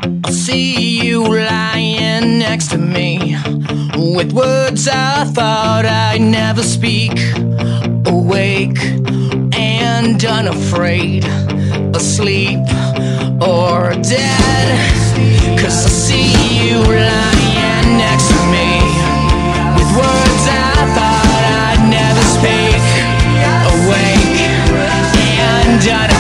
I see you lying next to me, with words I thought I'd never speak. Awake and unafraid, asleep or dead. 'Cause I see you lying next to me, with words I thought I'd never speak. Awake and unafraid,